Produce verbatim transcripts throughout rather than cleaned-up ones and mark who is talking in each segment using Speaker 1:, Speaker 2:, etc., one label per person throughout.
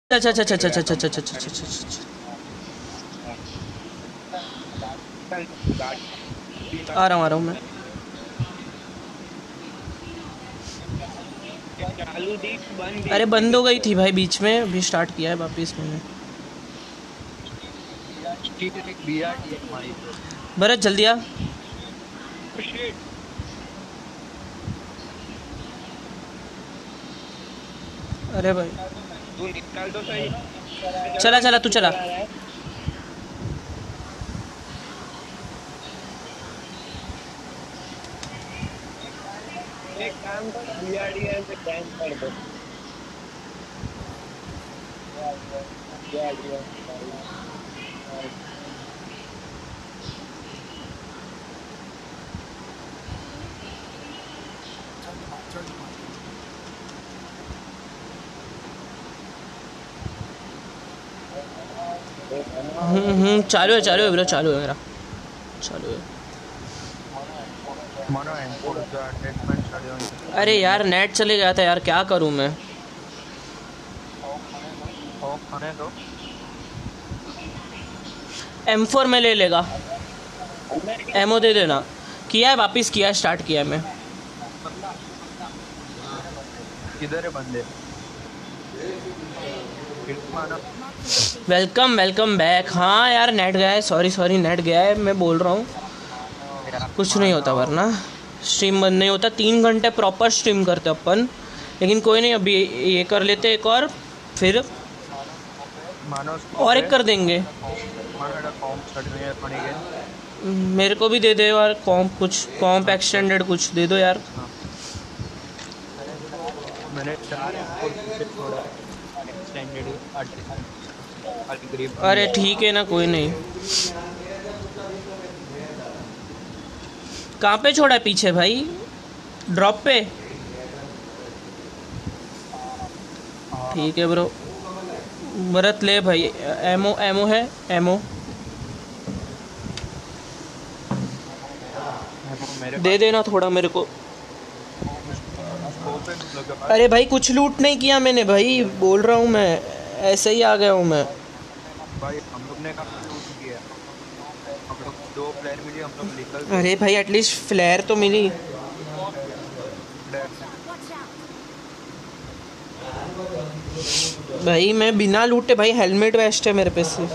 Speaker 1: अच्छा अच्छा अच्छा अच्छा अच्छा अच्छा अच्छा अच्छा अच्छा अच्छा अच्छा आ रहा हूँ आ रहा हूँ मैं।
Speaker 2: चालू थी बंद थी
Speaker 1: अरे बंद हो गई
Speaker 2: इसलिए।
Speaker 1: थी भाई बीच में, अभी स्टार्ट किया है वापिस मैंने।
Speaker 2: ठीक है ठीक बी आर डी है तुम्हारी तो।
Speaker 1: भरत जल्दी आ।
Speaker 2: शिट
Speaker 1: अरे भाई
Speaker 2: तू निकाल तो सही। चल रहा
Speaker 1: चला
Speaker 2: हूँ
Speaker 1: चला
Speaker 2: मैं,
Speaker 1: तू
Speaker 2: तू
Speaker 1: चला।
Speaker 2: चला रहा है। एक काम कर बी आर डी है से कैंप कर दे। बी आर डी है
Speaker 1: हम्म हम्म चालू है चालू है ब्रो, चालू है मेरा, चालू है।
Speaker 2: मानो एनकोड द अटैचमेंट स्टडी
Speaker 1: अरे यार नेट चले गया था यार, क्या करूँ मैं।
Speaker 2: ऑफ होने दो।
Speaker 1: एम फोर में ले लेगा, एमओ दे देना। किया है वापिस, किया है, स्टार्ट किया है मैं।
Speaker 2: किधर है बंदे? मानो
Speaker 1: वेलकम वेलकम बैक। हाँ यार नेट गया है, सॉरी सॉरी नेट गया है, मैं बोल रहा हूँ।
Speaker 2: यार
Speaker 1: कुछ नहीं
Speaker 2: मानो
Speaker 1: होता वरना स्ट्रीम बंद नहीं होता। तीन घंटे प्रॉपर स्ट्रीम करते अपन, लेकिन कोई नहीं, अभी ये कर लेते एक और, फिर
Speaker 2: मानो स्कोप
Speaker 1: और
Speaker 2: है।
Speaker 1: एक कर देंगे।
Speaker 2: मानो एडा कॉम्प स्टडी में पड़ेगा।
Speaker 1: मेरे को भी दे दे यार कॉम्प, कुछ कॉम्प
Speaker 2: हाँ चल।
Speaker 1: एक्सटेंडेड कुछ दे दो यार।
Speaker 2: हाँ मैंने चार एनकोड पीछे छोड़ा है। एक्सटेंडेड ग्रिप भी
Speaker 1: अरे
Speaker 2: है।
Speaker 1: ठीक है ना, कोई नहीं। कहाँ पे छोड़ा है पीछे भाई? ड्रॉप पे?
Speaker 2: हाँ
Speaker 1: ठीक है ब्रो। भरत ले भाई, एमओ एमओ है, एमओ
Speaker 2: वो मेरे
Speaker 1: दे
Speaker 2: पास
Speaker 1: देना थोड़ा मेरे को।
Speaker 2: स्कोप है लगा।
Speaker 1: अरे भाई कुछ लूट नहीं किया मैंने भाई, बोल रहा हूँ मैं, ऐसे ही आ गया हूँ मैं।
Speaker 2: भाई हम लोग ने कहाँ लूट किया? हम लोग दो प्लेयर मिली, हम लोग निकल गए।
Speaker 1: अरे भाई एटलीस्ट फ्लेयर तो मिली। भाई मैं बिना लूटे, भाई हेलमेट वेस्ट है मेरे पे से।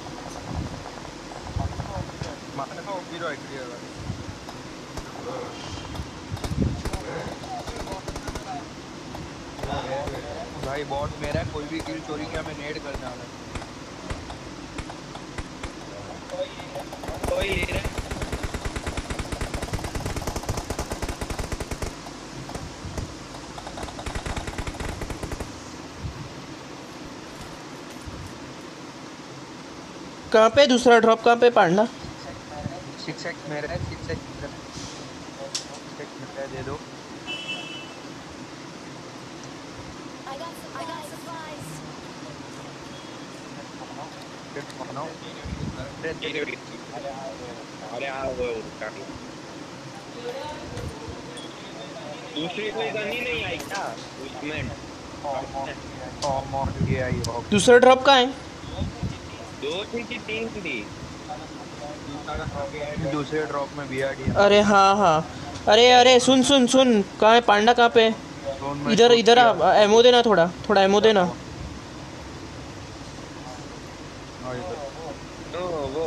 Speaker 2: मारने का ओपी रो क्लियर है। भाई बॉट मेरा है, कोई भी किल चोरी किया मैं नेड करने वाला हूँ। कोई ले रहा है।
Speaker 1: कहाँ पे दूसरा ड्रॉप, कहाँ पे पांडा?
Speaker 2: सिक्स एक्स मेरा है, सिक्स एक्स मेरा है, सिक्स एक्स मेरा है, दे दो। फिर बनाओ। अरे दे दे। अरे हाँ वो उसका दूसरी कोई गन ही नहीं आई क्या उसमें? कॉमन ये आई हो।
Speaker 1: दूसरा ड्रॉप कहाँ है?
Speaker 2: दो थी कि तीन थी? दूसरे ड्रॉप में बी आर डी एम
Speaker 1: अरे
Speaker 2: थी।
Speaker 1: हाँ हाँ। अरे अरे सुन सुन सुन, कहाँ है पांडा, कहाँ पे है?
Speaker 2: जोन में
Speaker 1: इधर
Speaker 2: शूट
Speaker 1: इधर
Speaker 2: किया।
Speaker 1: आ, एमओ देना थोड़ा, थोड़ा एमओ देना।
Speaker 2: हाँ इधर। तो वो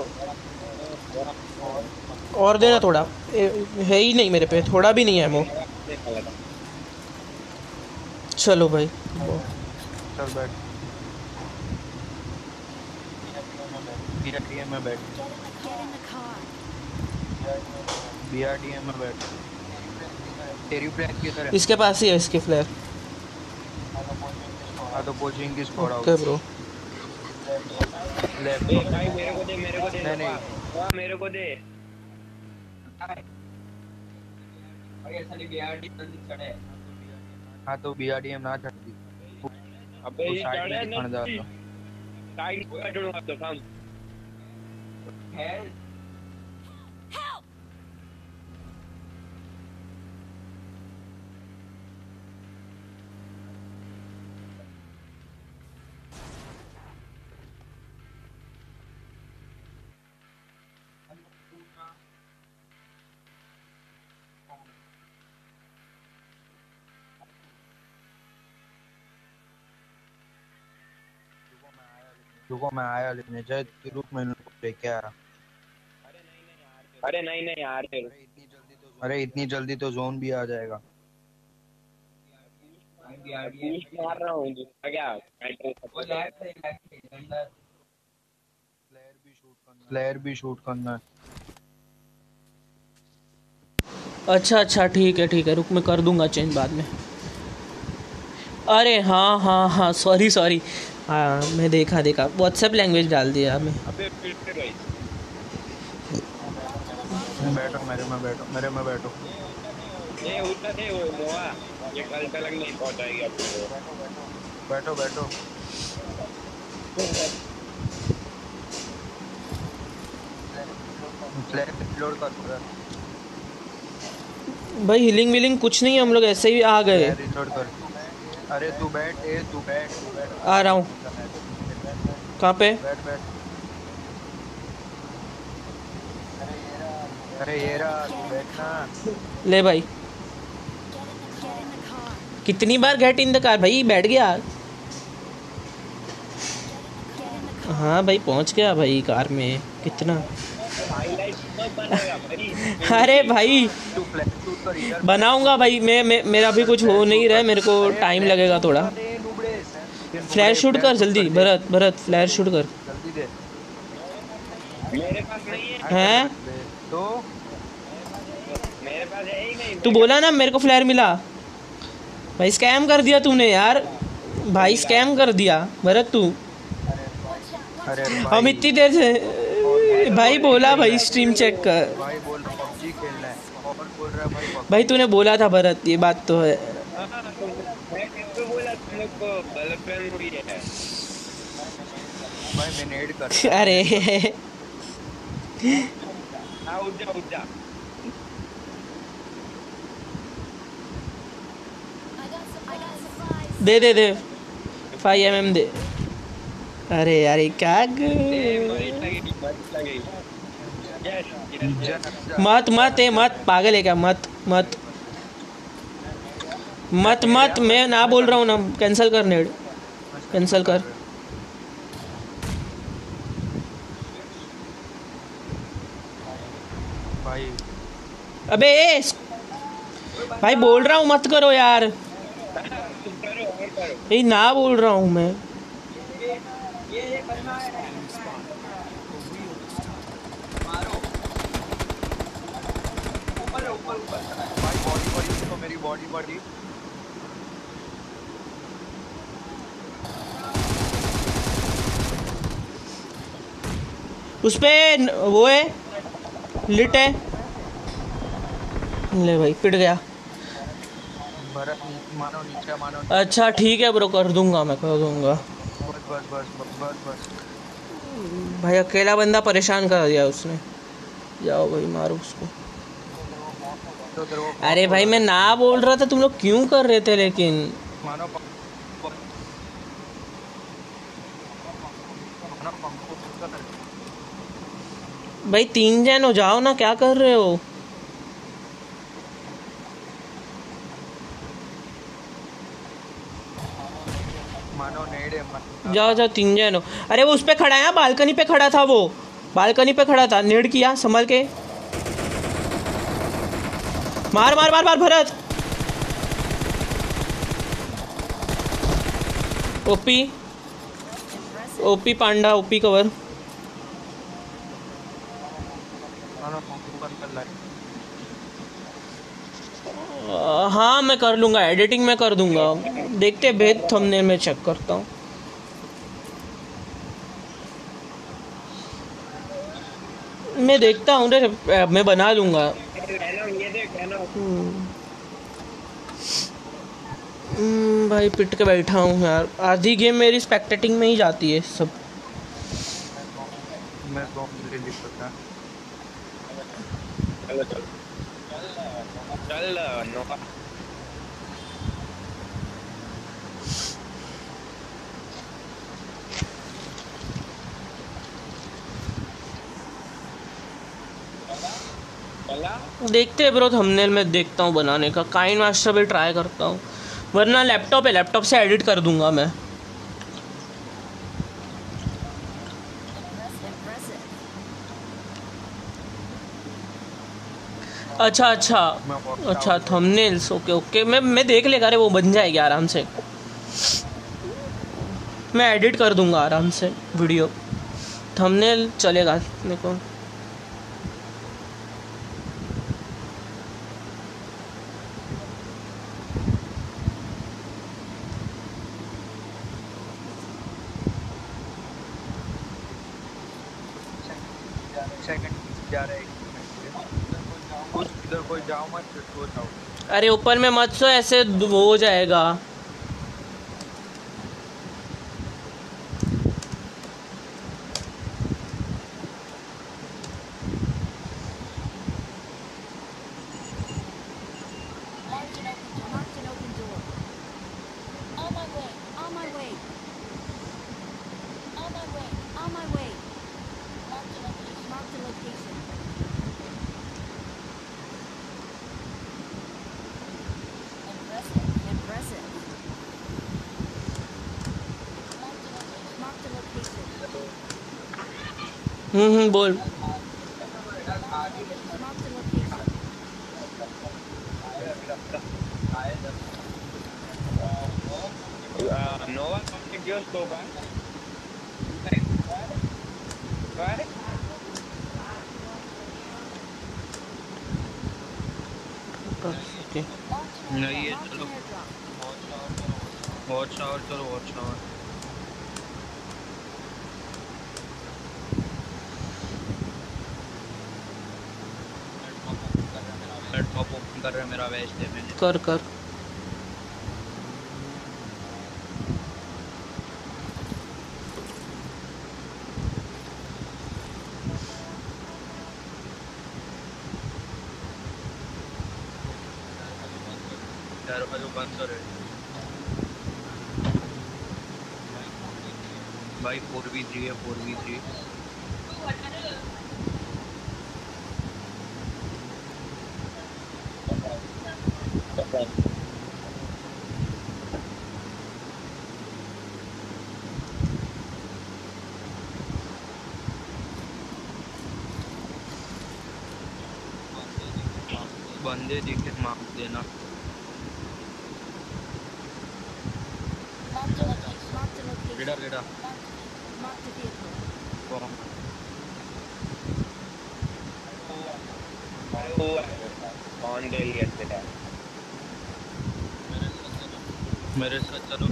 Speaker 1: और देना
Speaker 2: और
Speaker 1: थोड़ा। ए, है ही नहीं मेरे पे, थोड़ा भी नहीं है एमओ। चलो भाई।
Speaker 2: चल बैठ। बी आर डी एम में बैठ। बी आर डी एम में बैठ। तेरी फ्लैग किधर है?
Speaker 1: इसके पास ही है इसके फ्लेयर।
Speaker 2: हाँ तो कोचिंग की squad out.
Speaker 1: Okay bro.
Speaker 2: Left में। भाई मेरे को दे, मेरे को दे। नहीं नहीं। हाँ मेरे को दे। हाँ तो बी आर डी एम ना चढ़ती। अबे ये साइड में दिखाने जा रहा। साइड में चढ़ूंगा तो काम है। रुको मैं आया लेने जाए रुक मैं लेके आ रहा।
Speaker 3: अरे नहीं नहीं यार फिर
Speaker 2: अरे इतनी जल्दी तो जोन भी आ जाएगा।
Speaker 3: बूस्ट मार रहा हूँ दूसरा क्या
Speaker 2: फ्लेयर भी शूट करना है।
Speaker 1: अच्छा अच्छा ठीक है ठीक है, रुक मैं कर दूंगा चेंज बाद में। अरे हाँ हाँ हाँ सॉरी सॉरी, हाँ मैं देखा देखा व्हाट्सएप लैंग्वेज डाल दिया मैं।
Speaker 3: अबे फिर से भाई
Speaker 2: बैठो मेरे में बैठो मेरे में बैठो।
Speaker 3: ये होता है वो मोआ ये कल तक नहीं पहुंचाएगी आपको।
Speaker 2: बैठो बैठो फ्लैग लोड कर पूरा।
Speaker 1: भाई हीलिंग विलिंग कुछ नहीं है, हम लोग ऐसे ही आ गए।
Speaker 2: रिलोड कर। अरे तू बैठ ए तू बैठ तू बैठ
Speaker 1: आ रहा हूँ। कहाँ पे?
Speaker 2: बैठ बैठ। अरे ये रहा तू बैठना।
Speaker 1: ले भाई, कितनी बार गेट इन द कार भाई, बैठ गया। हाँ भाई पहुंच गया भाई कार में। कितना अरे भाई
Speaker 2: तू फ्लैग शूट कर इधर
Speaker 1: बनाऊंगा भाई मैं, मैं मेरा भी कुछ हो नहीं रहा है, मेरे को टाइम लगेगा थोड़ा। फ्लैश शूट कर जल्दी भरत, भरत फ्लैश शूट कर
Speaker 2: जल्दी दे।
Speaker 3: मेरे पास नहीं है।
Speaker 1: हैं
Speaker 2: तो
Speaker 3: मेरे पास है ही नहीं।
Speaker 1: तू बोला ना मेरे को फ्लैर मिला। भाई स्कैम कर दिया तूने यार, भाई स्कैम कर दिया भरत तू।
Speaker 2: अरे
Speaker 1: हम इतनी देर से भाई बोला भाई स्ट्रीम चेक कर।
Speaker 2: भाई बोल रहा पबजी खेलना है और बोल रहा है भाई PUBG।
Speaker 1: भाई तूने बोला था भरत, ये बात तो है।
Speaker 3: मैं किसको बोला तुम लोग को गर्लफ्रेंड हुई है।
Speaker 2: भाई मैं नेड कर।
Speaker 1: अरे
Speaker 3: हाँ उठ जा उठ जा।
Speaker 1: दे दे दे फाइव एम एम दे। अरे यार ये क्या ग...
Speaker 3: मरीज लगेगी मरीज लगेगी। यस यस
Speaker 1: मत मत ए मत, पागल है क्या? मत मत मत मत, मैं ना बोल रहा हूँ ना। कैंसिल कर नेड, कैंसिल कर।
Speaker 2: भाई
Speaker 1: अबे ए भाई बोल रहा हूँ मत करो यार, ये ना बोल रहा हूँ मैं।
Speaker 2: भाई बॉडी बॉडी तो मेरी बॉडी बॉडी
Speaker 1: उस पे वो है लिट है। ले भाई पिट गया।
Speaker 2: भरत नीचे मानो नीचे मानो।
Speaker 1: अच्छा ठीक है ब्रो, कर दूंगा मैं, कर दूंगा।
Speaker 2: बस बस बस बस बस।
Speaker 1: भाई अकेला बंदा परेशान कर दिया उसने। जाओ भाई मारो उसको।
Speaker 2: तो तेरे को
Speaker 1: अरे भाई मैं ना बोल रहा था, तुम लोग क्यों कर रहे थे लेकिन।
Speaker 2: मानो प- मानो पंखो कर।
Speaker 1: भाई तीन जन हो जाओ ना, क्या कर रहे हो?
Speaker 2: मानो नेड है मत।
Speaker 1: जाओ जाओ तीन जन हो। अरे वो उस पे खड़ा है, बालकनी पे खड़ा था, वो बालकनी पे खड़ा था। नेड किया संभल के। मार मार मार मार Bharat. OP OP Panda, OP cover.
Speaker 2: मानो पंखो कर कर लाए।
Speaker 1: आ, हाँ मैं कर लूँगा, एडिटिंग में कर दूंगा। देखते भेद थंबनेल में चेक करता हूँ। मैं देखता हूँ रे, मैं बना लूँगा।
Speaker 3: ये देख
Speaker 1: हम्म, भाई पिट के बैठा हूँ यार। आधी गेम मेरी स्पेक्टेटिंग में ही जाती है सब।
Speaker 2: मैं तो मुझे दिक्कत है।
Speaker 3: चलो चलो चल नोका।
Speaker 1: देखते हैं ब्रो, थंबनेल में देखता हूँ बनाने का। काइन मास्टर भी ट्राई करता हूँ, वरना लैपटॉप है, लैपटॉप से एडिट कर दूंगा मैं। अच्छा अच्छा
Speaker 2: मैं watch
Speaker 1: अच्छा
Speaker 2: tower-
Speaker 1: थंबनेल्स ओके ओके मैं मैं देख लेगा रे वो बन जाएगी आराम से मैं एडिट कर दूंगा आराम से वीडियो थंबनेल चलेगा मेरे को
Speaker 2: सेकंड जा रहा है कुछ इधर कोई जाओ मत सो जाओ
Speaker 1: अरे ऊपर में मत सो ऐसे वो हो जाएगा
Speaker 4: Marked an open, marked an open door. On my way, on my way. On my way, on my way. Marked a location, marked a location. Impressive, impressive. Marked a location, marked a location.
Speaker 1: हम्म हम्म बोल
Speaker 4: Marked a location.
Speaker 3: Uh, Nova contact your scope, huh? Right?
Speaker 1: Okay
Speaker 4: Marked an
Speaker 2: नहीं, ये
Speaker 4: airdrop, marked
Speaker 2: चलो।
Speaker 4: an airdrop.
Speaker 2: Watch tower चलो watch tower platform open कर रहा है मेरा waste है मैंने
Speaker 1: कर कर
Speaker 2: दरवाजा बंद कर भाई फोर वी थ्री है फोर वी थ्री बंदे दिखे मार देना
Speaker 4: Marked a location, marked a location.
Speaker 2: Reda Reda
Speaker 4: Marked, marked a vehicle.
Speaker 2: कौन
Speaker 3: On daily yesterday.
Speaker 2: मेरे साथ चलो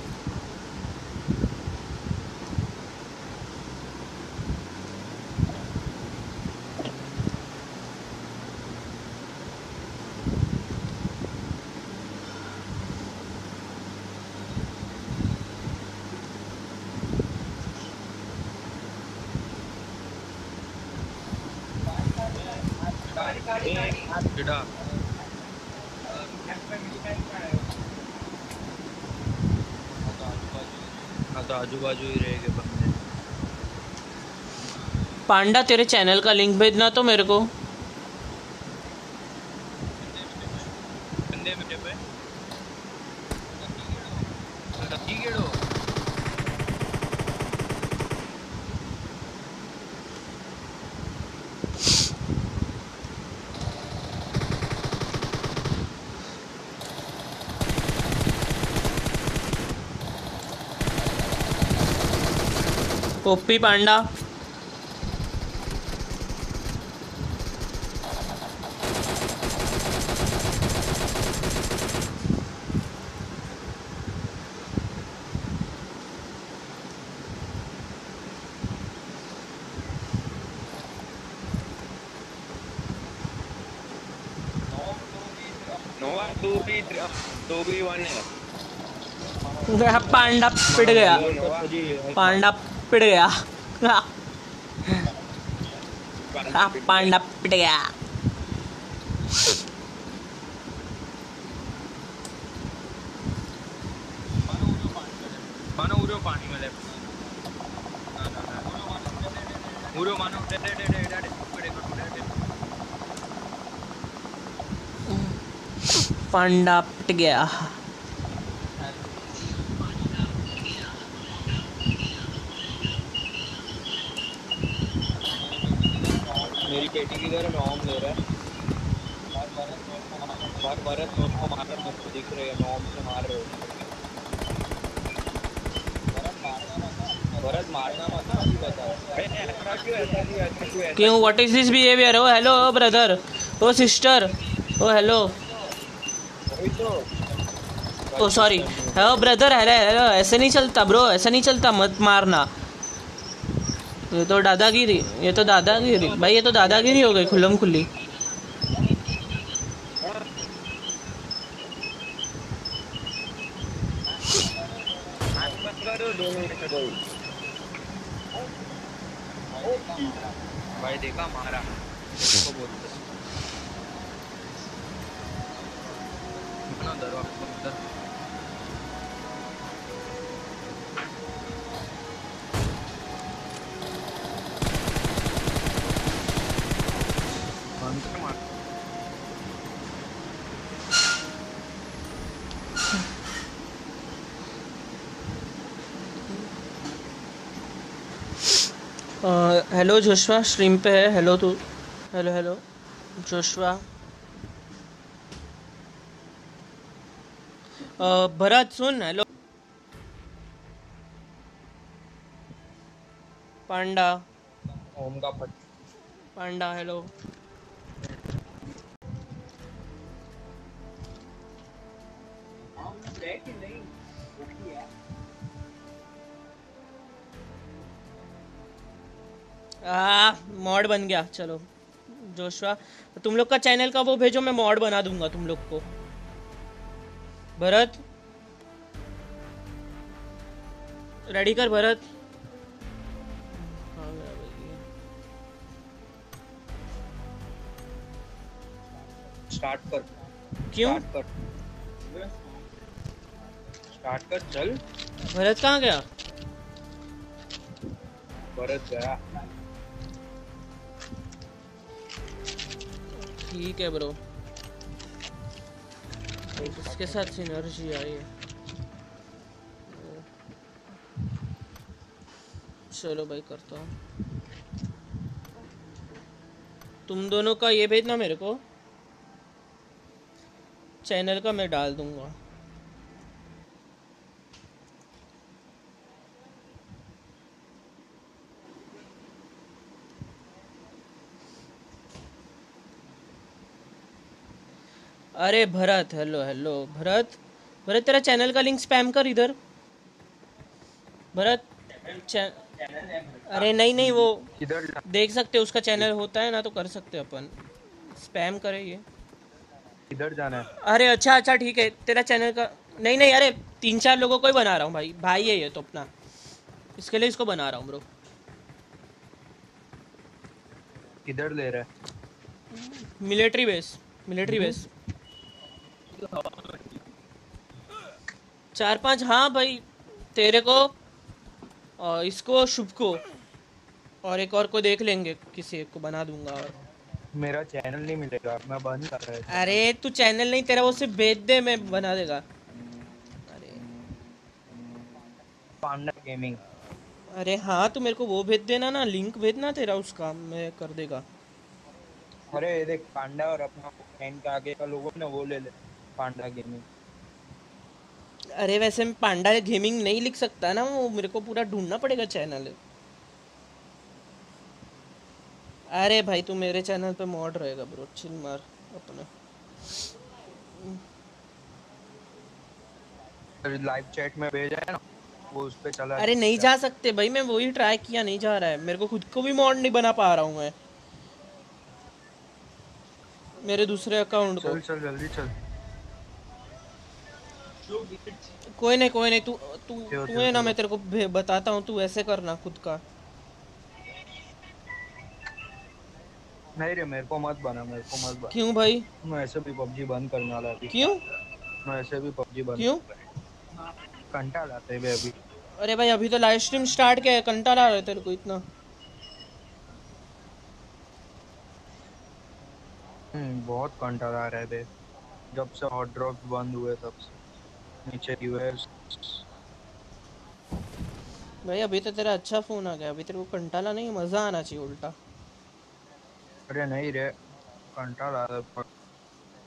Speaker 2: रेडा हाँ तो आजू बाजू ही रहेंगे बंदे
Speaker 1: पांडा तेरे चैनल का लिंक भेजना तो मेरे को
Speaker 2: बंदे मेरे पे रखी गेड़ो
Speaker 1: OP Panda
Speaker 3: Nova two v three, two v one है.
Speaker 1: पांडा पिट गया
Speaker 3: Nova.
Speaker 1: पांडा पिट गया हाँ, पांडा पिट गया
Speaker 2: मानो उरो पानी में ले ना ना ना उरो मानो डे डे डे डे डे पड़े डे डे
Speaker 1: पांडा पिट गया
Speaker 3: मेरी पेटी किधर है? मैं ऑम ले रहा है.
Speaker 2: बार भरत नोट को मार रहा मुझको दिख रहे हैं नॉम से मार रहे हो भरत मारना मत ना अभी बता
Speaker 3: अरे ऐसा क्यों ऐसा क्यों ऐसा क्यों ऐसा
Speaker 1: क्यों? What is this behaviour? Oh hello brother, oh sister, oh hello,
Speaker 3: वही तो
Speaker 1: oh sorry, hello brother, hello hello, ऐसे नहीं चलता ब्रो, ऐसा नहीं चलता, मत मारना। ये तो दादागिरी, ये तो दादागिरी भाई, ये तो दादागिरी हो गई खुल्लम खुल्ली।
Speaker 3: हाथ मत करो दोनों में से कोई
Speaker 2: भाई देखा मारा इसको बोलते ना दरवाजा अंदर बंद कर मार
Speaker 1: हेलो जोशवा, स्ट्रीम पे है। हेलो तू, हेलो हेलो जोशवा। अ, भरत सुन, हेलो पांडा,
Speaker 2: ओम का पट
Speaker 1: पांडा हेलो। आ मॉड बन गया, चलो जोशवा तुम लोग का चैनल का वो भेजो, मैं मॉड बना दूंगा तुम लोग को। भरत रेडी कर भरत। हाँ, मेरा बन गया।
Speaker 2: स्टार्ट कर
Speaker 1: क्यों?
Speaker 2: स्टार्ट कर स्टार्ट कर चल
Speaker 1: भरत कहाँ गया?
Speaker 2: भरत गया
Speaker 1: ठीक है ब्रो, इसके साथ सिनर्जी आई है। चलो भाई करता हूँ। तुम दोनों का ये भेजना मेरे को, चैनल का मैं डाल दूंगा। अरे भरत, हेलो हेलो भरत, भरत तेरा चैनल का लिंक स्पैम कर इधर भरत। चै... अरे नहीं नहीं, वो
Speaker 2: किधर जा
Speaker 1: देख सकते हो, उसका चैनल होता है ना तो कर सकते हैं अपन, स्पैम करे ये।
Speaker 2: किधर जाना है
Speaker 1: अरे अच्छा अच्छा ठीक है, तेरा चैनल का नहीं नहीं, अरे तीन चार लोगों को ही बना रहा हूँ भाई, भाई है ये तो अपना, इसके लिए इसको बना रहा हूँ ब्रो।
Speaker 2: किधर ले रहा है
Speaker 1: मिलिट्री बेस, मिलिट्री बेस चार पांच, हाँ भाई तेरे को और इसको, शुभ को और एक और को देख लेंगे, किसी एक को बना दूंगा। और
Speaker 2: मेरा चैनल नहीं मिलेगा, मैं बंद कर रहा है।
Speaker 1: अरे तू चैनल नहीं, तेरा वो सिर्फ भेज दे, मैं बना देगा। अरे
Speaker 2: पांडा गेमिंग
Speaker 1: अरे हाँ, तू मेरे को वो भेज देना ना, लिंक भेजना तेरा उसका, मैं कर देगा।
Speaker 2: अरे ये देख पांडा और अपना फैन के आगे का लोगो ना वो ले ले पांडा गेमिंग।
Speaker 1: अरे वैसे मैं पांडा गेमिंग नहीं लिख सकता ना, वो मेरे को पूरा ढूंढना पड़ेगा चैनल। अरे भाई तू मेरे चैनल पे मॉड रहेगा ब्रो, चिल मार अपने।
Speaker 2: लाइव चैट में भेजा है ना वो उस पे चला
Speaker 1: अरे नहीं जा सकते भाई, मैं वही ट्राई किया, नहीं जा रहा है, मेरे को खुद को भी मॉड नहीं बना पा रहा हूँ मैं मेरे दूसरे अकाउंट को।
Speaker 2: चल चल जल्दी चल
Speaker 1: कोई नहीं कोई नहीं, तू तू
Speaker 2: चलो,
Speaker 1: तू
Speaker 2: चलो,
Speaker 1: है ना,
Speaker 2: चलो।
Speaker 1: मैं तेरे को भे- बताता हूँ, तू ऐसे करना खुद का।
Speaker 2: नहीं रे मेरे को मत बना मेरे को मत बना
Speaker 1: क्यों भाई?
Speaker 2: मैं ऐसे भी पबजी बंद करने वाला अभी
Speaker 1: क्यों
Speaker 2: मैं ऐसे भी पबजी बंद
Speaker 1: क्यों?
Speaker 2: घंटा लाते हैं अभी
Speaker 1: अरे भाई अभी तो लाइव स्ट्रीम स्टार्ट किया है, कंटाला आ रहा है तेरे को इतना?
Speaker 2: हम्म बहुत घंटा ला रहे थे जब से हॉट ड्रॉप बंद हुए तब से नीचे यूएस।
Speaker 1: भाई अभी तो तेरा अच्छा फोन आ गया, अभी तेरे को कंटाला नहीं, मजा आना चाहिए उल्टा।
Speaker 2: अरे नहीं रे घंटा ला रहे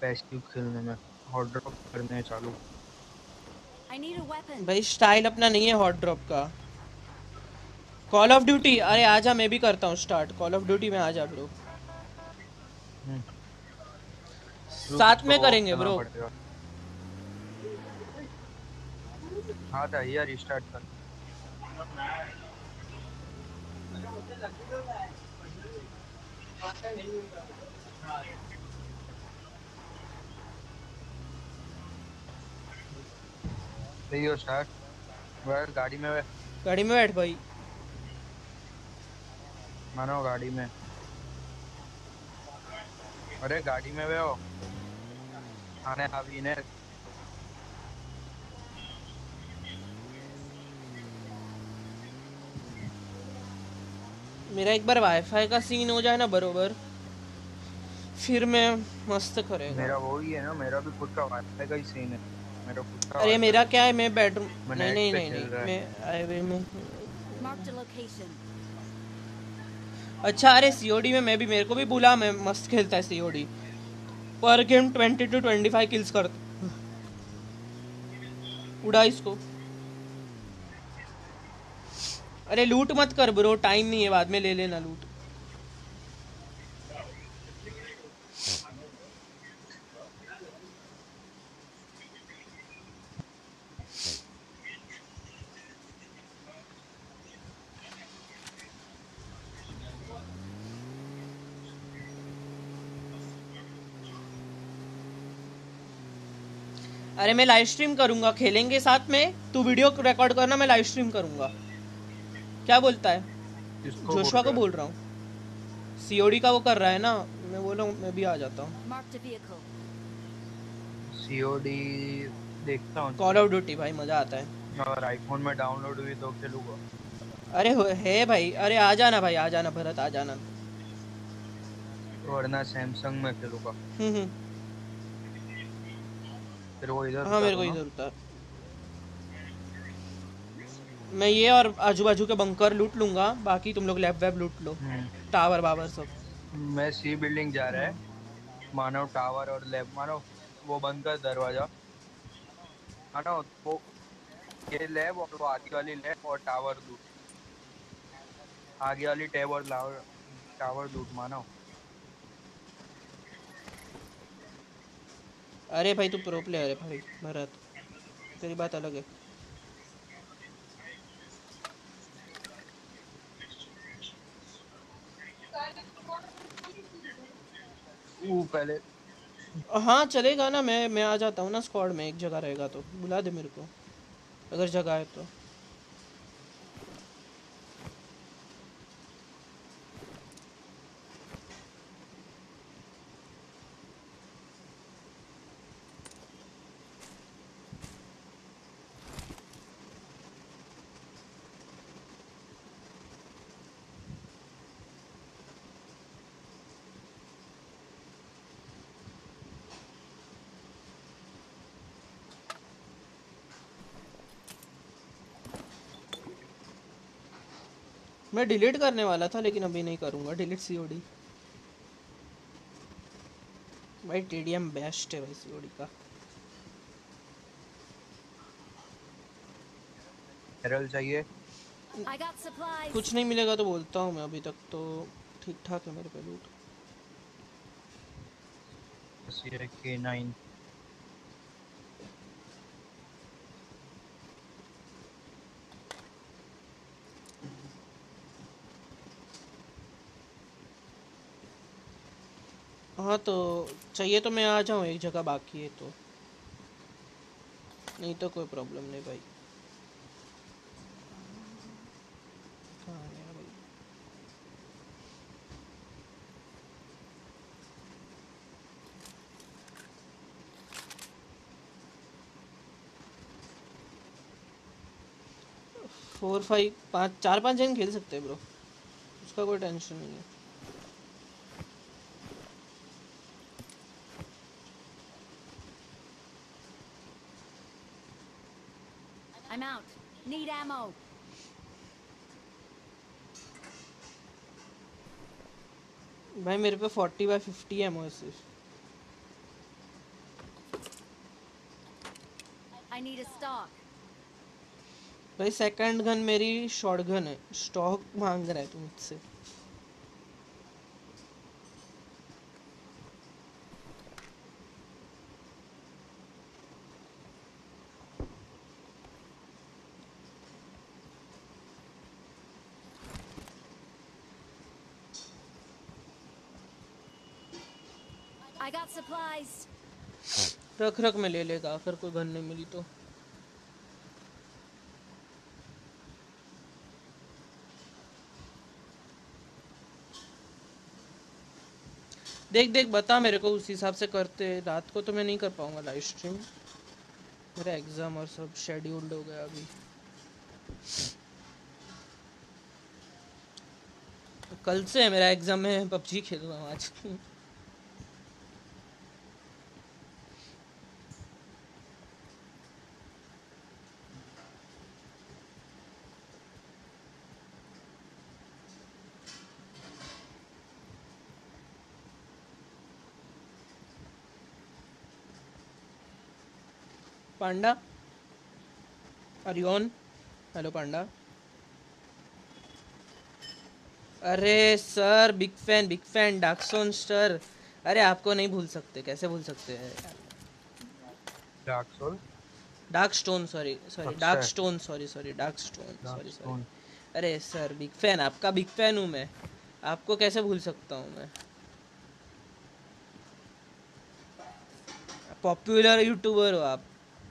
Speaker 2: पैसिव खेलने में, हॉट ड्रॉप करने हैं चालू।
Speaker 4: I need a weapon.
Speaker 1: भाई स्टाइल अपना नहीं है हॉट ड्रॉप का। कॉल ऑफ ड्यूटी, अरे आजा, मैं भी करता हूँ स्टार्ट कॉल ऑफ ड्यूटी में, आजा ब्रो।
Speaker 2: हम्म, रुक
Speaker 1: साथ में
Speaker 2: तो
Speaker 1: करेंगे
Speaker 2: करना
Speaker 1: ब्रो।
Speaker 2: पड़ेगा। हाँ था यार, रिस्टार्ट कर। सही हो स्टार्ट। बैठ गाड़ी में, बैठ
Speaker 1: गाड़ी में बैठ भाई।
Speaker 2: मानो गाड़ी में। अरे गाड़ी में वे हो आने हावी ने।
Speaker 1: मेरा एक बार वाईफाई का सीन हो जाए ना बरोबर, फिर मैं मस्त करेगा।
Speaker 2: मेरा वो ही है ना, मेरा भी खुद का वाईफाई का ही सीन है। मेरा खुद का
Speaker 1: अरे
Speaker 2: वाईफाई
Speaker 1: मेरा
Speaker 2: है,
Speaker 1: क्या है, मैं बेडरूम,
Speaker 2: मैं
Speaker 1: नहीं
Speaker 2: नेट
Speaker 1: नहीं
Speaker 2: पे
Speaker 1: नहीं
Speaker 2: खेल
Speaker 1: नहीं
Speaker 2: रहा है।
Speaker 1: मैं हाईवे में।
Speaker 4: Marked a location.
Speaker 1: अच्छा, अरे सीओडी में मैं भी, मेरे को भी बोला, मैं मस्त खेलता है सीओडी। पर game twenty two twenty five kills कर। उड़ा इसको। अरे लूट मत कर ब्रो, टाइम नहीं है, बाद में ले लेना लूट। अरे मैं लाइव स्ट्रीम करूंगा, खेलेंगे साथ में, तू वीडियो रिकॉर्ड करना, मैं लाइव स्ट्रीम करूंगा। क्या बोलता है?
Speaker 2: किसको बोल
Speaker 1: जोशुआ को
Speaker 2: रहा है?
Speaker 1: बोल रहा हूँ। सीओडी का वो कर रहा है ना, मैं बोला हूँ मैं भी आ जाता हूँ।
Speaker 4: Marked a vehicle.
Speaker 2: सीओडी देखता हूँ,
Speaker 1: कॉल ऑफ ड्यूटी भाई मजा आता है।
Speaker 2: और आईफोन में डाउनलोड हुई तो खेलूंगा।
Speaker 1: अरे हो- है भाई, अरे आ जाना भाई, आ जाना भरत, आ जाना।
Speaker 2: वरना सैमसंग में खेलूंगा।
Speaker 1: हम्म हम्म।
Speaker 2: फिर वो इधर
Speaker 1: हाँ मेरे को
Speaker 2: उतारो ना।
Speaker 1: इधर उतार। मैं ये और आजू बाजू के बंकर लूट लूंगा, बाकी तुम लोग लैब वैब लूट लो,
Speaker 2: हम्म,
Speaker 1: टावर बावर सब।
Speaker 2: मैं सी बिल्डिंग जा रहा है। मानव टावर और लैब, मानव वो बंद कर दरवाजा। मानव वो ये लैब और वो आगे वाली लैब और टावर लूट। आगे वाली टैब और लावर टावर लूट मानव।
Speaker 1: अरे भाई तू प्रो प्लेयर है भाई भरत, तेरी बात अलग है।
Speaker 2: वो पहले
Speaker 1: हाँ चलेगा ना, मैं मैं आ जाता हूँ ना स्क्वाड में, एक जगह रहेगा तो बुला दे मेरे को, अगर जगह है तो। मैं डिलीट करने वाला था लेकिन अभी नहीं करूँगा डिलीट सीओडी। भाई टीडीएम बेस्ट है भाई सीओडी का।
Speaker 2: बैरल चाहिए।
Speaker 4: I got supplies.
Speaker 1: कुछ नहीं मिलेगा तो बोलता हूँ मैं, अभी तक तो ठीक ठाक है मेरे पे लूट।
Speaker 2: के नाइन।
Speaker 1: हाँ तो चाहिए तो मैं आ जाऊँ, एक जगह बाकी है तो, नहीं तो कोई प्रॉब्लम नहीं भाई। कहाँ गया भाई? फोर फाइव पाँच चार पाँच जन खेल सकते हैं ब्रो, उसका कोई टेंशन नहीं है।
Speaker 4: I'm out. Need ammo.
Speaker 1: भाई मेरे पे फोर्टी बाई फिफ्टी है एमओ सिर्फ।
Speaker 4: need a stock.
Speaker 1: भाई सेकंड गन मेरी शॉटगन है, स्टॉक मांग रहा है तू मुझसे।
Speaker 4: I got supplies.
Speaker 1: रख रख में ले लेगा अगर कोई गन नहीं मिली तो। देख देख बता मेरे को, उस हिसाब से करते। रात को तो मैं नहीं कर पाऊंगा लाइव स्ट्रीम, मेरा एग्जाम और सब शेड्यूल्ड हो गया अभी। कल से मेरा एग्जाम में पबजी खेल रहा हूँ आज। Panda are you on? Hello Panda. अरे sir big fan big fan Darkstone sir. अरे आपको नहीं भूल सकते, कैसे भूल सकते हैं?
Speaker 2: Dark soul
Speaker 1: dark stone sorry sorry dark stone sorry sorry dark stone sorry sorry. अरे सर बिग फैन, आपका बिग फैन हूँ मैं, आपको कैसे भूल सकता हूँ मैं? पॉपुलर यूट्यूबर हो आप।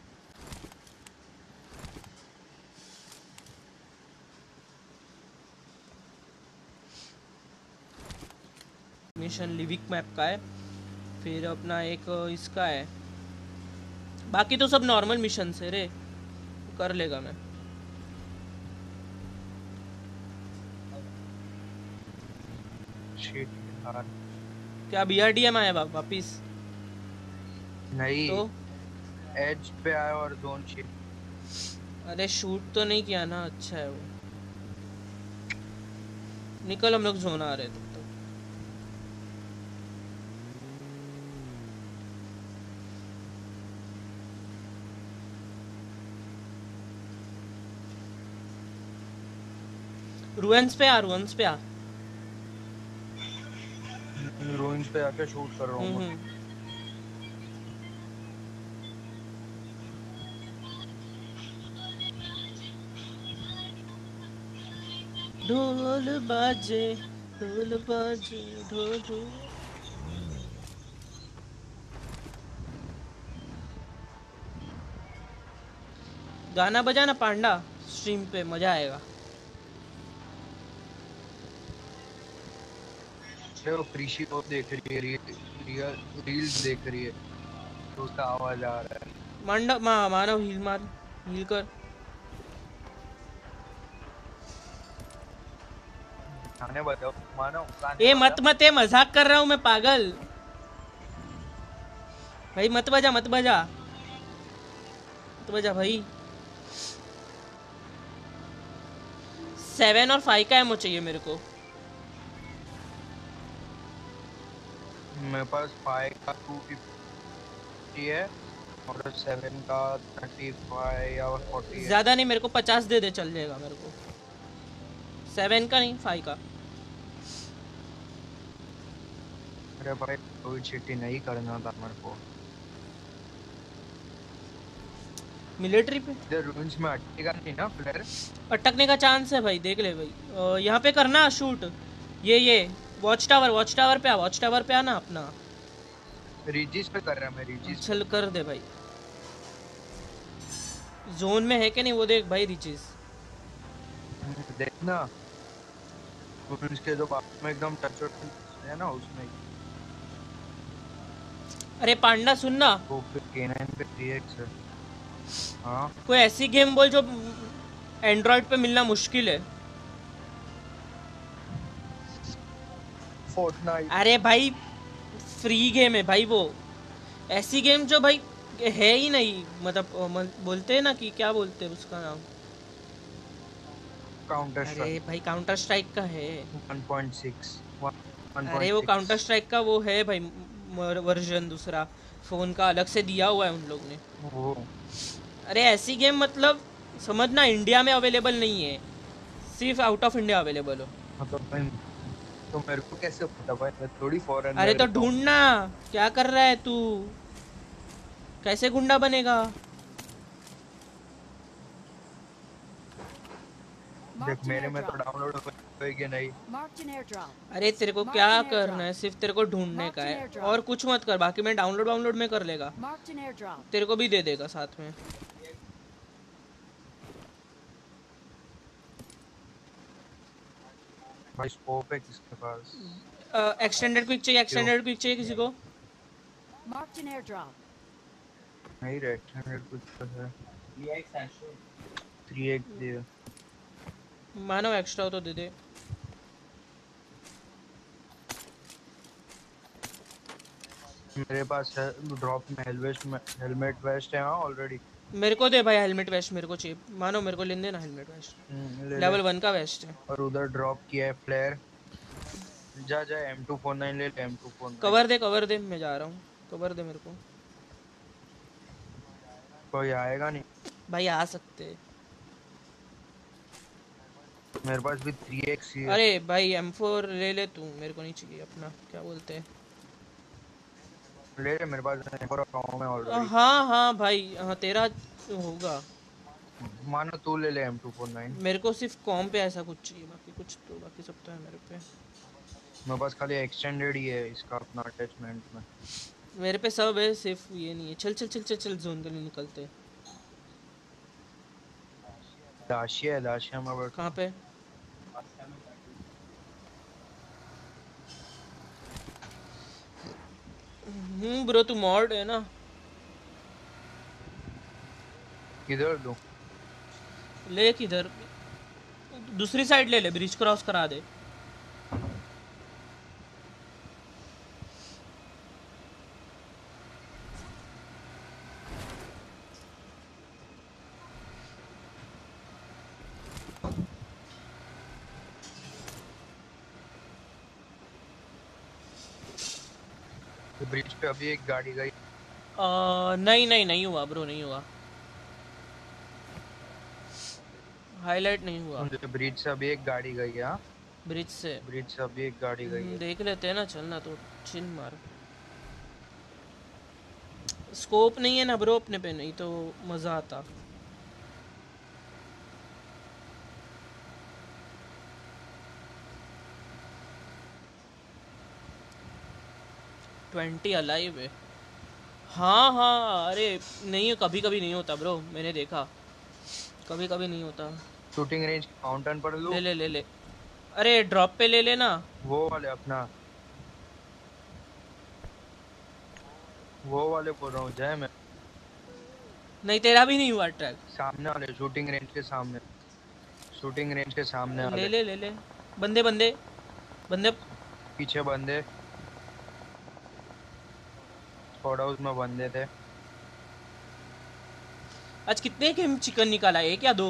Speaker 1: मिशन लिविक मैप का है, फिर अपना एक इसका है, बाकी तो सब नॉर्मल मिशन है रे, कर लेगा मैं।
Speaker 2: शिट यार,
Speaker 1: क्या बीआरडीएम आया वा- वापिस?
Speaker 2: नहीं
Speaker 1: तो
Speaker 2: एज पे आया और जोन शिट।
Speaker 1: अरे शूट तो नहीं किया ना, अच्छा है वो। निकल, हम लोग जोन आ रहे थे तो। रुएंस पे आ, रुएंस पे आ।
Speaker 2: रूइंस पे आके शूट कर रहा हूँ
Speaker 1: हम्म
Speaker 2: मैं।
Speaker 1: हम्म। ढोल बाजे ढोल बाजे ढोल ढोल। गाना बजाना पांडा, स्ट्रीम पे मजा आएगा।
Speaker 2: वो प्रीशी वो देख रही है, रियल रील्स देख रही है तो उसका आवाज आ रहा है।
Speaker 1: मांडा मा, मानव हील मार, हील कर।
Speaker 2: गाने बजाओ मानो,
Speaker 1: ए मत मत, ए मजाक कर रहा हूँ मैं पागल। भाई मत बजा मत बजा मत बजा भाई। सेवन और फाइव का एमओ चाहिए मेरे को।
Speaker 2: मेरे पास फाइव का टू फिफ्टी है और सेवन का थर्टी फाइव या फोर्टी है।
Speaker 1: ज्यादा नहीं, मेरे को पचास दे दे चल जाएगा मेरे को। सेवन का नहीं, फाइव का।
Speaker 2: अरे भाई कोई चिट्ठी नहीं करना था मेरे को।
Speaker 1: मिलिट्री पे
Speaker 2: इधर रूम्स में अटकेगा नहीं ना फ्लेयर?
Speaker 1: अटकने का चांस है भाई, देख ले भाई। अ, यहाँ पे करना शूट। ये ये वॉच टावर, वॉच टावर पे आ, वॉच टावर पे आना अपना।
Speaker 2: रिजिस पे कर रहा मैं, रिजिस
Speaker 1: चल कर दे भाई। जोन में है कि नहीं वो देख भाई रिचेस।
Speaker 2: देखना रूम्स के जो बात में एकदम टच है ना उसमें।
Speaker 1: अरे पांडा सुनना,
Speaker 2: वो फिर के नाइन पे थ्री एक्स है। हाँ
Speaker 1: कोई ऐसी गेम बोल जो एंड्रॉइड पे मिलना मुश्किल है।
Speaker 2: फोर्टनाइट।
Speaker 1: अरे भाई फ्री गेम है भाई वो, ऐसी गेम जो भाई है ही नहीं, मतलब अ, म- बोलते हैं ना कि क्या बोलते हैं उसका नाम।
Speaker 2: काउंटर
Speaker 1: अरे
Speaker 2: स्ट्राइक
Speaker 1: भाई काउंटर स्ट्राइक का है।
Speaker 2: One point six.
Speaker 1: अरे वो काउंटर स्ट्राइक का वो है भाई वर्जन दूसरा, फोन का अलग से दिया हुआ है उन लोग ने।
Speaker 2: वो
Speaker 1: अरे ऐसी गेम मतलब समझना इंडिया में अवेलेबल नहीं है, सिर्फ आउट ऑफ इंडिया अवेलेबल हो।
Speaker 2: हाँ तो भाई, तो मेरे को कैसे पता भाई, मैं थोड़ी फॉरेन में
Speaker 1: अरे तो
Speaker 2: रहता हूँ।
Speaker 1: ढूंढना, क्या कर रहा है तू, कैसे गुंडा बनेगा?
Speaker 2: देख
Speaker 4: Marked an
Speaker 2: मेरे में तो
Speaker 4: airdrop.
Speaker 2: डाउनलोड होएगी नहीं।
Speaker 4: Marked an airdrop.
Speaker 1: अरे तेरे को क्या
Speaker 4: Marked an
Speaker 1: करना है,
Speaker 4: airdrop.
Speaker 1: सिर्फ तेरे को ढूंढने का
Speaker 4: Marked an
Speaker 1: है
Speaker 4: airdrop.
Speaker 1: और कुछ मत कर, बाकी मैं डाउनलोड डाउनलोड में कर लेगा,
Speaker 4: Marked an airdrop.
Speaker 1: तेरे को भी दे देगा साथ में।
Speaker 2: भाई स्कोप है किसके पास?
Speaker 1: एक्सटेंडेड क्विक चाहिए,
Speaker 2: क्यों
Speaker 1: एक्सटेंडेड क्विक चाहिए किसी को?
Speaker 4: Marked an airdrop.
Speaker 2: नहीं रे, हंड्रेड कुछ तो है। थ्री एक्स दे।
Speaker 1: मानो एक्स्ट्रा हो तो दे दे।
Speaker 2: मेरे पास है ड्रॉप में हेलमेट में हेलमेट वेस्ट है हाँ ऑलरेडी।
Speaker 1: मेरे को दे भाई हेलमेट वेस्ट, मेरे को चाहिए, मानो मेरे को लेने देना हेलमेट वेस्ट,
Speaker 2: ले ले।
Speaker 1: लेवल वन का वेस्ट है।
Speaker 2: और उधर ड्रॉप किया है फ्लेयर। जा जा एम टू फोर नाइन ले ले, M two four nine.
Speaker 1: Cover दे कवर दे, मैं जा रहा हूँ, कवर दे मेरे को।
Speaker 2: कोई आएगा नहीं।
Speaker 1: भाई आ सकते।
Speaker 2: मेरे पास भी थ्री एक्स ही है।
Speaker 1: अरे भाई एम फोर ले ले तू, मेरे को नहीं चाहिए अपना, क्या बोलते हैं।
Speaker 2: ले ले, मेरे पास गाँव में ऑलरेडी।
Speaker 1: हाँ हाँ भाई, हाँ तेरा होगा।
Speaker 2: मानो तू ले ले एम टू फोर नाइन।
Speaker 1: मेरे को सिर्फ कॉम पे ऐसा कुछ चाहिए, बाकी कुछ तो बाकी सब तो है मेरे पे।
Speaker 2: मेरे पास खाली एक्सटेंडेड ही है इसका अपना अटैचमेंट में।
Speaker 1: मेरे पे सब है, सिर्फ ये नहीं है। चल चल चल चल चल, जोन के लिए निकलते।
Speaker 2: दाशिया है, दाशिया में बट
Speaker 1: कहाँ पे? हम्म ब्रो, तू मॉड है ना?
Speaker 2: किधर दूं?
Speaker 1: ले किधर, दूसरी साइड ले ले, ब्रिज क्रॉस करा दे।
Speaker 2: ब्रिज पे अभी एक गाड़ी गई।
Speaker 1: आ, नहीं नहीं नहीं हुआ ब्रो, नहीं हुआ, हाईलाइट नहीं हुआ।
Speaker 2: ब्रिज से अभी एक गाड़ी गई है।
Speaker 1: ब्रिज से
Speaker 2: ब्रिज से अभी एक गाड़ी गई
Speaker 1: हम्म,
Speaker 2: है।
Speaker 1: देख लेते हैं ना, चलना तो चिन मार। स्कोप नहीं है ना ब्रो अपने पे, नहीं तो मजा आता। ट्वेंटी अलाइव है। हाँ हाँ, अरे नहीं, कभी कभी नहीं होता ब्रो, मैंने देखा, कभी कभी नहीं होता।
Speaker 2: शूटिंग रेंज माउंटेन पर लूं?
Speaker 1: ले ले ले ले, अरे ड्रॉप पे ले लेना।
Speaker 2: वो वाले अपना, वो वाले बोल रहा हूँ जय मैं।
Speaker 1: नहीं तेरा भी नहीं हुआ ट्रैक।
Speaker 2: सामने वाले शूटिंग रेंज के सामने, शूटिंग रेंज के सामने
Speaker 1: ले
Speaker 2: वाले।
Speaker 1: ले ले ले, बंदे बंदे बंदे।
Speaker 2: पीछे बंदे, स्क्वाड हाउस में बंदे थे।
Speaker 1: आज कितने के चिकन निकाला, एक या दो?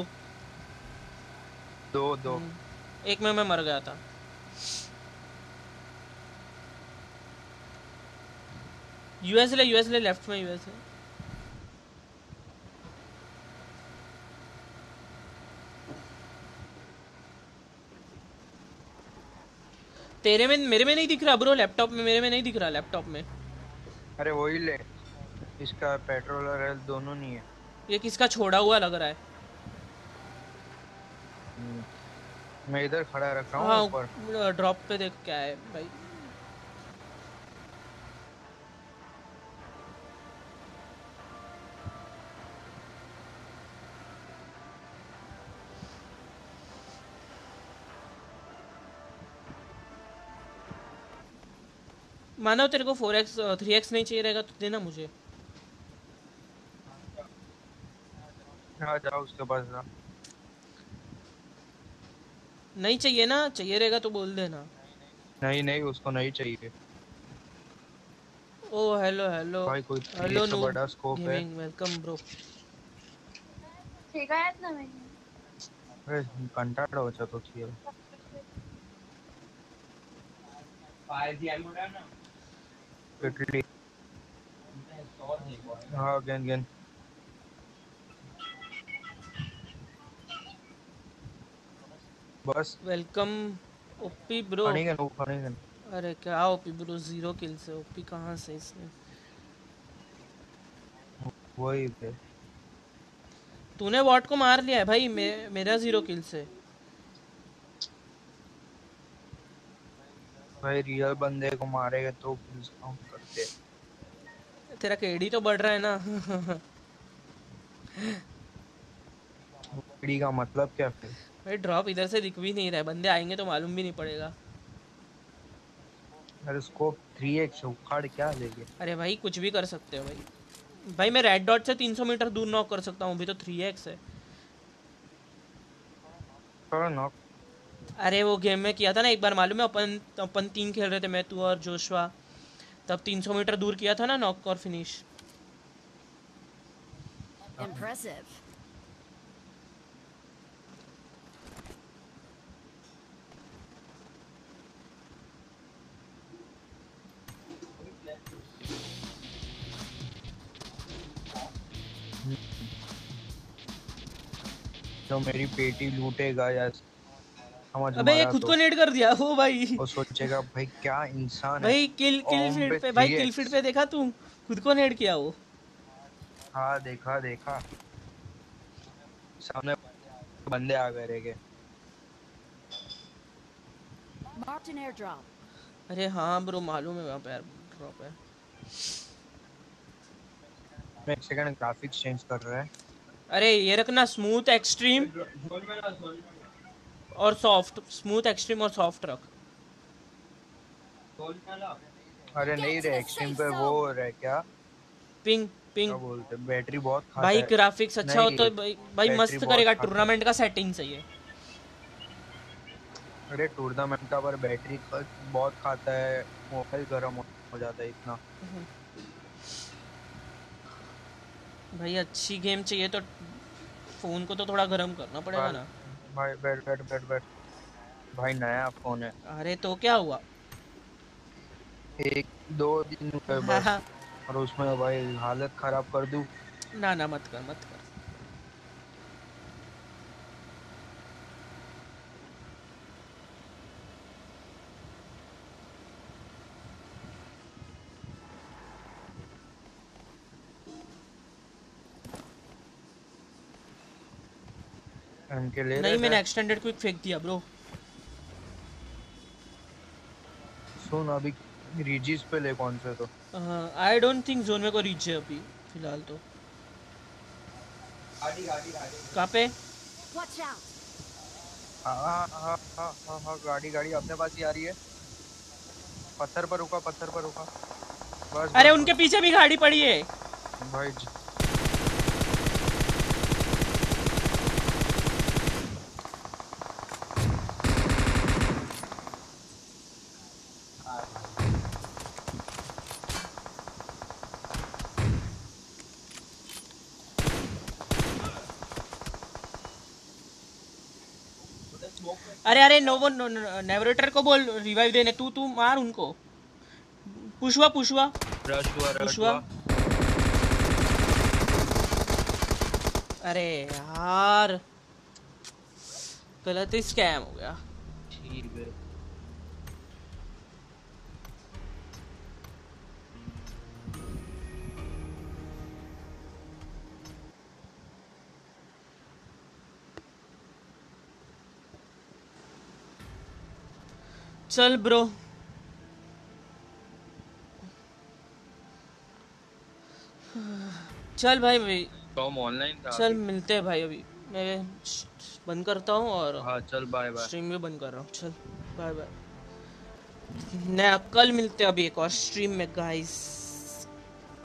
Speaker 2: दो दो।
Speaker 1: हम्म, एक में मैं मर गया था। यूएस ले, यूएस ले, लेफ्ट में यूएस है। तेरे में, मेरे में नहीं दिख रहा ब्रो, लैपटॉप में, मेरे में नहीं दिख रहा लैपटॉप में।
Speaker 2: अरे वही ले, इसका पेट्रोल और हेल्थ दोनों नहीं है।
Speaker 1: ये किसका छोड़ा हुआ लग रहा है।
Speaker 2: मैं इधर खड़ा रख रहा हूँ
Speaker 1: हाँ
Speaker 2: ऊपर।
Speaker 1: ड्रॉप पे देख क्या है भाई। मानो तेरे को फोर एक्स थ्री एक्स नहीं चाहिए रहेगा तो देना मुझे।
Speaker 2: आ जाओ उसके पास जा।
Speaker 1: नहीं चाहिए ना, चाहिए रहेगा तो बोल देना।
Speaker 2: नहीं नहीं, उसको नहीं चाहिए
Speaker 1: ओ हेलो हेलो
Speaker 2: भाई। कोई
Speaker 1: हेलो
Speaker 2: तो
Speaker 1: नूब
Speaker 2: बड़ा स्कोप है।
Speaker 1: Gaming, welcome bro.
Speaker 5: ठीक आहे ना मी
Speaker 2: अरे कंटाळा होता तो खेळ। पेटली हाँ गेन गेन। बस
Speaker 1: वेलकम ओपी ब्रो।
Speaker 2: खड़ी गन वो खड़ी गन
Speaker 1: अरे क्या ओपी ब्रो, जीरो किल से ओपी कहाँ से इसमें?
Speaker 2: वही पे
Speaker 1: तूने वॉट को मार लिया है भाई, मे, मेरा जीरो किल से।
Speaker 2: भाई रियल बंदे को मारेगा तो किल्स काउंट करते।
Speaker 1: तेरा केडी तो बढ़ रहा है ना।
Speaker 2: केडी का मतलब क्या फिर?
Speaker 1: भाई ड्रॉप इधर से दिख भी नहीं रहा है, बंदे आएंगे तो मालूम भी नहीं पड़ेगा।
Speaker 2: अरे स्कोप थ्री एक्स उखाड़ क्या लेगे?
Speaker 1: अरे भाई कुछ भी कर सकते हो भाई। भाई मैं रेड डॉट से तीन सौ मीटर दूर नॉक कर सकता हूँ, अभी तो थ्री एक्स है।
Speaker 2: करो नॉक।
Speaker 1: अरे वो गेम में किया था ना एक बार, मालूम है? अपन अपन तीन खेल रहे थे, मैं तू और जोशवा, तब तीन सौ मीटर दूर किया था ना नॉक और फिनिश।
Speaker 4: Impressive.
Speaker 2: जो मेरी पेटी लूटेगा या समझ
Speaker 1: अबे ये
Speaker 2: मारा
Speaker 1: खुद
Speaker 2: तो
Speaker 1: को नेट कर दिया वो भाई।
Speaker 2: वो सोचेगा भाई क्या इंसान है।
Speaker 1: भाई किल किल
Speaker 2: ओम
Speaker 1: फीड
Speaker 2: पे
Speaker 1: पे भाई,
Speaker 2: थ्री
Speaker 1: किल फीड
Speaker 2: एक्स।
Speaker 1: पे देखा तू? खुद को नेट किया वो।
Speaker 2: हाँ देखा देखा, सामने बंदे आ गए रहेगे।
Speaker 4: Marked an airdrop.
Speaker 1: अरे हाँ ब्रो मालूम है, वहाँ पे ड्रॉप है।
Speaker 2: एक सेकंड ग्राफिक्स चेंज कर रहा है।
Speaker 1: अरे ये रखना स्मूथ एक्सट्रीम और सॉफ्ट, स्मूथ एक्सट्रीम और सॉफ्ट रख।
Speaker 2: अरे नहीं रे, एक्सट्रीम पे वो हो रहा है क्या
Speaker 1: पिंग पिंग।
Speaker 2: क्या बोलते हैं, बैटरी बहुत खाता
Speaker 1: भाई
Speaker 2: है।
Speaker 1: ग्राफिक्स अच्छा हो
Speaker 2: नहीं
Speaker 1: तो भाई, भाई
Speaker 2: बैटरी
Speaker 1: मस्त
Speaker 2: बहुत
Speaker 1: करेगा।
Speaker 2: खाता है।
Speaker 1: टूर्नामेंट का सेटिंग सही है।
Speaker 2: अरे टूर्नामेंट का पर बैटरी बहुत खाता है, मोबाइल गर्म हो हो जाता है इतना।
Speaker 1: भाई अच्छी गेम चाहिए तो फोन को तो थोड़ा गर्म करना पड़ेगा ना।
Speaker 2: भाई बैठ बैठ बैठ बैठ भाई नया फोन है,
Speaker 1: अरे तो क्या हुआ?
Speaker 2: एक दो दिन हुए बस, और उसमें भाई हालत खराब कर दूं।
Speaker 1: ना ना मत कर मत कर।
Speaker 2: इनके ले
Speaker 1: नहीं
Speaker 2: रहे
Speaker 1: मैंने
Speaker 2: थे।
Speaker 1: एक्सटेंडेड क्विक फेंक दिया ब्रो।
Speaker 2: सुन अभी रिजीज पे ले कौन से तो।
Speaker 1: आई डोंट थिंक जोन में को रीच है अभी फिलहाल तो। कहाँ पे?
Speaker 4: Watch out.
Speaker 2: हाँ हाँ हाँ हाँ हाँ हाँ, गाड़ी गाड़ी अपने पास ही आ रही है। पत्थर पर रुका, पत्थर पर रुका बस।
Speaker 1: अरे
Speaker 2: बस,
Speaker 1: उनके
Speaker 2: बस।
Speaker 1: पीछे भी गाड़ी पड़ी है।
Speaker 2: भाई ज-
Speaker 1: अरे अरे नोवो नेविगेटर को बोल रिवाइव देने। तू तू मार उनको। पुशवा पुशवा
Speaker 2: रश हुआ रश
Speaker 1: पुशवा।
Speaker 2: हुआ।
Speaker 1: अरे यार गलत ही स्कैम हो गया।
Speaker 2: ठीक है।
Speaker 1: चल ब्रो चल भाई भाई
Speaker 2: तो हम ऑनलाइन था
Speaker 1: चल
Speaker 2: अभी।
Speaker 1: मिलते हैं भाई। अभी मैं बंद करता हूँ और
Speaker 2: हाँ चल बाय बाय।
Speaker 1: स्ट्रीम भी बंद कर रहा हूँ। चल बाय बाय। नया कल मिलते हैं अभी एक और स्ट्रीम में गाइस।